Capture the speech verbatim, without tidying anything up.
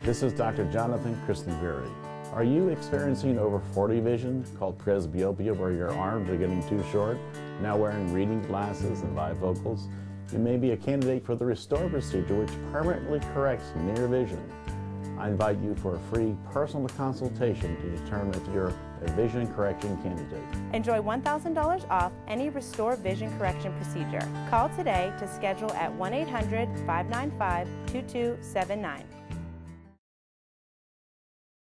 This is Doctor Jonathan Christenbury. Are you experiencing over forty vision, called presbyopia, where your arms are getting too short, now wearing reading glasses and bifocals? You may be a candidate for the ReSTOR procedure, which permanently corrects near vision. I invite you for a free personal consultation to determine if you're a vision correction candidate. Enjoy one thousand dollars off any ReSTOR vision correction procedure. Call today to schedule at one eight hundred, five nine five, two two seven nine.